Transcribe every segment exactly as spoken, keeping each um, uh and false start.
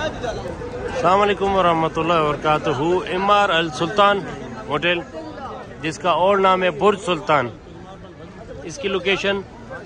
अस्सलाम वालेकुम वरहमतुल्लाहि वबरकातुहू। M R Al Sultan hotel, जिसका और नाम है बुर्ज सुल्तान। इसकी location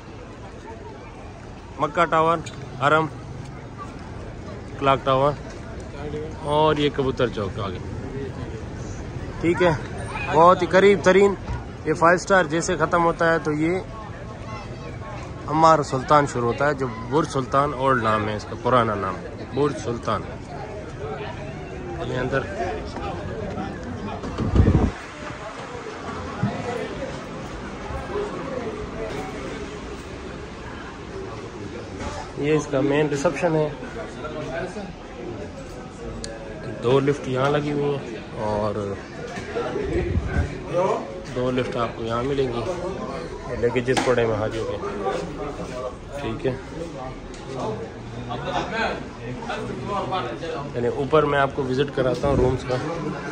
Makkah tower, Haram, clock tower और ये कबूतर चौक आगे। ठीक है, बहुत ही करीब तरीन। ये फाइव स्टार जैसे ख़त्म होता है तो ये अम्मार सुल्तान शुरू होता है, जो बुर्ज सुल्तान ओल्ड नाम है इसका, पुराना नाम बुर्ज सुल्तान। ये अंदर ये इसका मेन रिसेप्शन है। दो लिफ्ट यहाँ लगी हुई हैं और दो लिफ्ट आपको यहाँ मिलेंगी लगेजेस पड़े में हाजिर के। ठीक है, यानी ऊपर मैं आपको विज़िट कराता हूँ रूम्स का।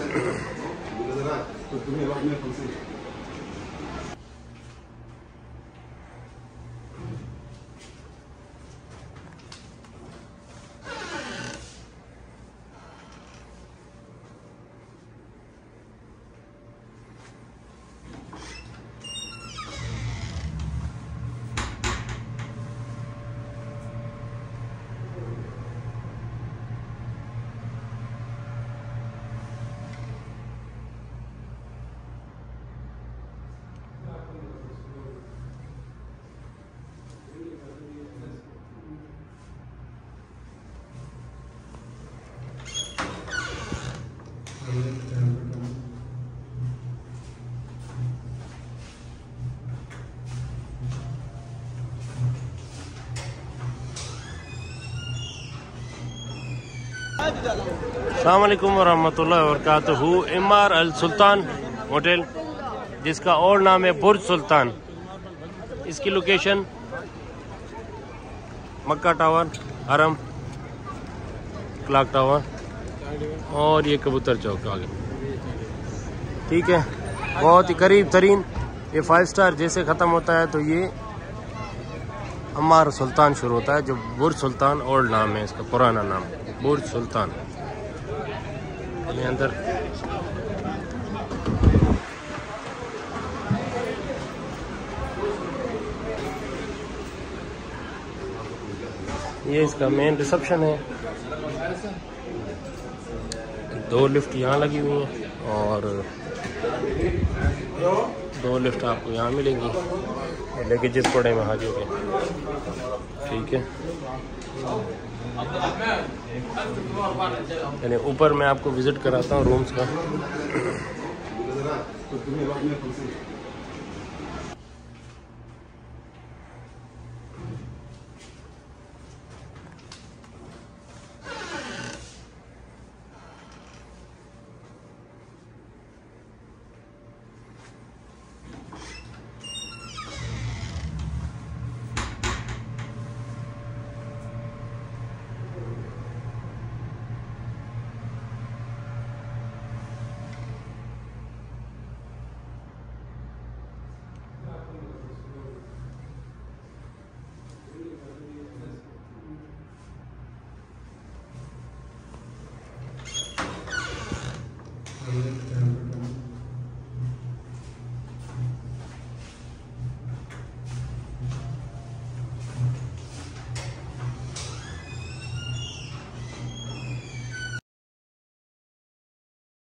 अस्सलाम वालेकुम वरहमतुल्लाहि वबरकातुहू। M R Al Sultan hotel, जिसका और नाम है बुर्ज सुल्तान। इसकी location Makkah tower, Haram, clock tower और ये कबूतर चौक आगे। ठीक है, बहुत ही करीब तरीन। ये फाइव स्टार जैसे ख़त्म होता है तो ये अम्मार सुल्तान शुरू होता है, जो बुर्ज सुल्तान ओल्ड नाम है इसका, पुराना नाम बुर्ज सुल्तान। ये अंदर ये इसका मेन रिसेप्शन है। दो लिफ्ट यहाँ लगी हुई हैं और दो लिफ्ट आपको यहाँ मिलेंगी लगेजेस पड़े में हाजिर के। ठीक है, यानी ऊपर मैं आपको विज़िट कराता हूँ रूम्स का।